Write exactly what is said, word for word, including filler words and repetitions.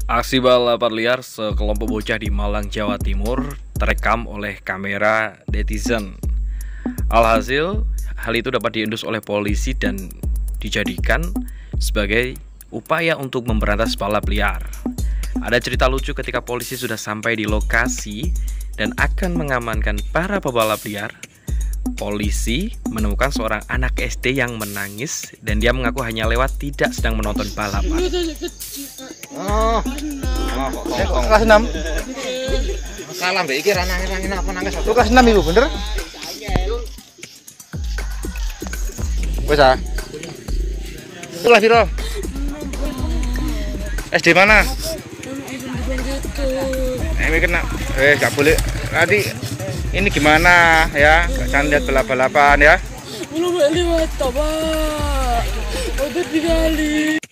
Aksi balapan liar sekelompok bocah di Malang, Jawa Timur terekam oleh kamera netizen. Alhasil, hal itu dapat diendus oleh polisi dan dijadikan sebagai upaya untuk memberantas balap liar. Ada cerita lucu ketika polisi sudah sampai di lokasi dan akan mengamankan para pebalap liar. Polisi menemukan seorang anak S D yang menangis dan dia mengaku hanya lewat, tidak sedang menonton balapan. Oh, oh, kelas enam. Salah mbak iki ra nangis nangis apa nangis. Lu kelas enam ibu bener? Wes ah. Itu kelas piro? S D mana? Ini kena. Eh, enggak boleh. Nanti ini gimana ya? Jangan lihat balap-balapan ya. Belum lewat, Pak. Udah tiga kali.